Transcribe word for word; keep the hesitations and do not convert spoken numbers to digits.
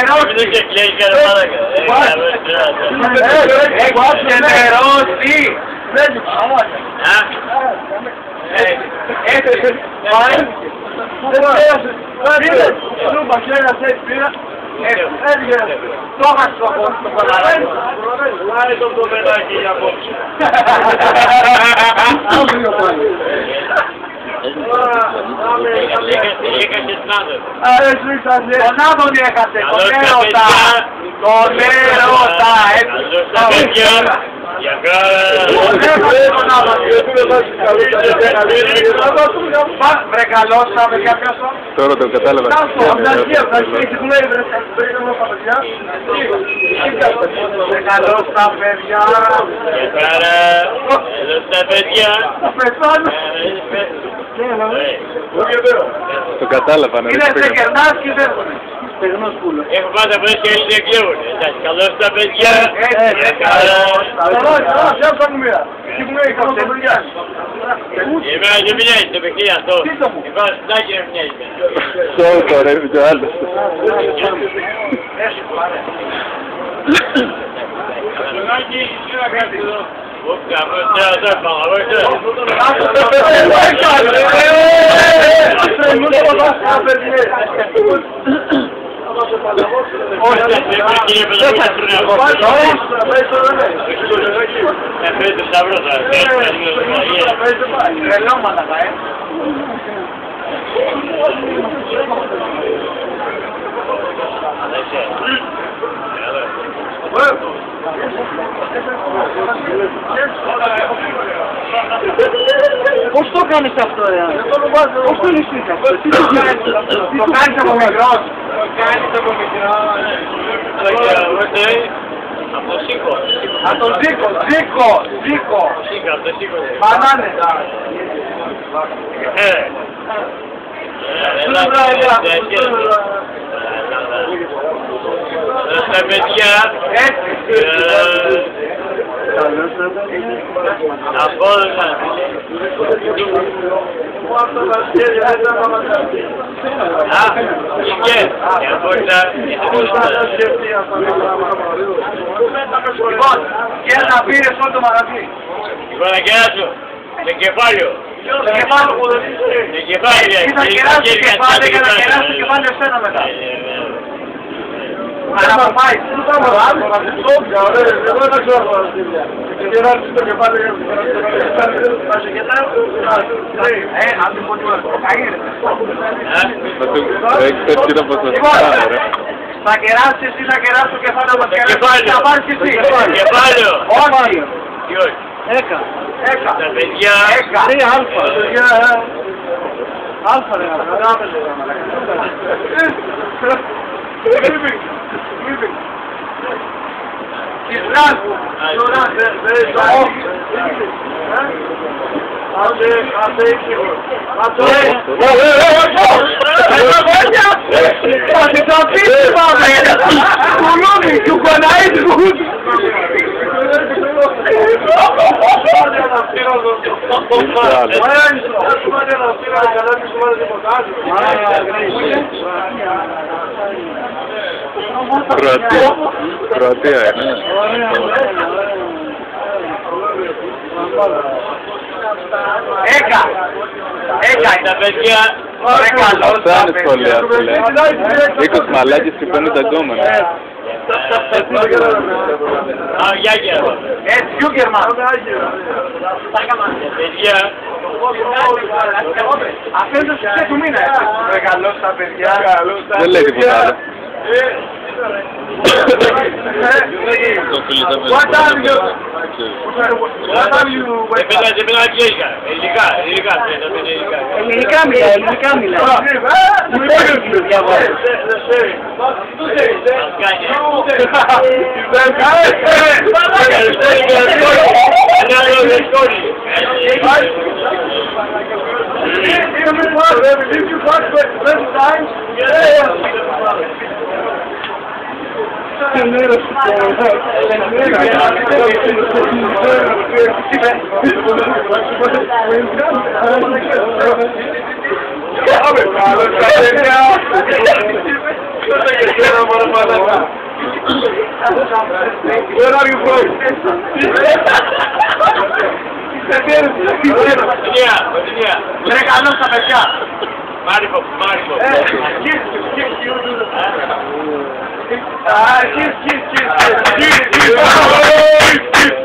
νερώσει. Και νερώσει. Έτσι. Σούπα, ξέρεις έτσι πήρα. Έτσι. Το είχα στο παλαράκι. Λάρε τον το παιδάκι για απόψε. Τον Άδωνη έχασε, τον έρωτα, τον έρωτα, έτσι. Για βρε καλώς τα παιδιά πιάσω. Τώρα το κατάλαβα. Βρε καλώς τα παιδιά. Καλώς τα παιδιά. Το κατάλαβα. Είναι σε κερνάς και δεν Έχω πάντα πες και όλοι δεν κλέβουν. Καλώς τα παιδιά. Εμένα δεν μοιάζει το παιχνίδι αυτό. Εμένα συντάκι δεν μοιάζει. Σώπα ρε, είναι και ο άλλος. Πώς το κάνεις αυτό, ρε? Πώς το λύσεις αυτό? Τι το κάνεις αυτό? Το κάνεις από μικρός? Το κάνεις από μικρός? Από το Σίκο. Από το Σίκο, Σίκο, Σίκο. Σίκο, από το Σίκο. Μπανάνε. Ε. Στα παιδιά. Έτσι. Απόλυτα. Α, και Λοιπόν, και να πήρες όλο το μαγαζί. Λοιπόν, να κεράσω. Με κεφάλιο. Το κεφάλιο που δεν Με κεφάλιο. Ή να κεράσει το κεφάλιο και να κεράσει το κεφάλιο εσένα μετά. Αλλά θα πάει. Πού θα μου βάλει. Εγώ δεν ξέρω. Και κεράσει το κεφάλιο και να σε κεράσει. Ε, αν την πω τώρα. Έχεις έρθει να πως να σκάνε ρε. Θα κεράσεις εσύ, θα κεράσεις το κεφάλαιο μας. Θα πάρεις εσύ. Κεφάλαιο. Όχι. Τι όχι. Έκα. Έκα. Τα παιδιά. Έκα. Τρία αλφα. Αλφα ρε. Living. Living. Ισράς. Άσε, άσε ήσυχο. Άσε. Θα την τραπήσει πάμε. Κουλούμι, του κοναεί του. Κροατία. Κροατία είναι. Έκα. Έκα είναι τα παιδιά. Αυτά είναι σχόλια, φίλε. είκοσι μαλάκες και πενήντα γκόμενα. Α, Γιάκια. Έτσι, Γιούγκερμαν. Παιδιά. Αυτό είναι το σουξέ του μήνα. Μεγαλώς τα παιδιά. Δεν λέει τίποτα άλλο. What are you? What are you? Επέντα, επέντα αγγλικά. Ελληνικά, ελληνικά. Ελληνικά μιλά, ελληνικά μιλά. Πάμε, Where are you from? Βοτινία, Βοτινία. Είναι καλό στα παιδιά. Μάρικο, Μάρικο. Kiss, kiss, you do the... Ah, kiss, kiss, kiss, kiss, kiss, kiss, kiss, kiss.